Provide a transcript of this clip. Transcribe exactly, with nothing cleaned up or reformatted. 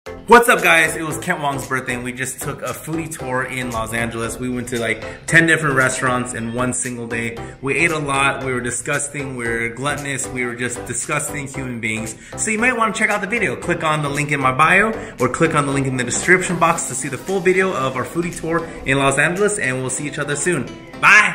What's up, guys? It was Kent Wong's birthday and we just took a foodie tour in Los Angeles. We went to like ten different restaurants in one single day. We ate a lot, we were disgusting, we were gluttonous, we were just disgusting human beings. So you might want to check out the video. Click on the link in my bio or click on the link in the description box to see the full video of our foodie tour in Los Angeles, and we'll see each other soon. Bye!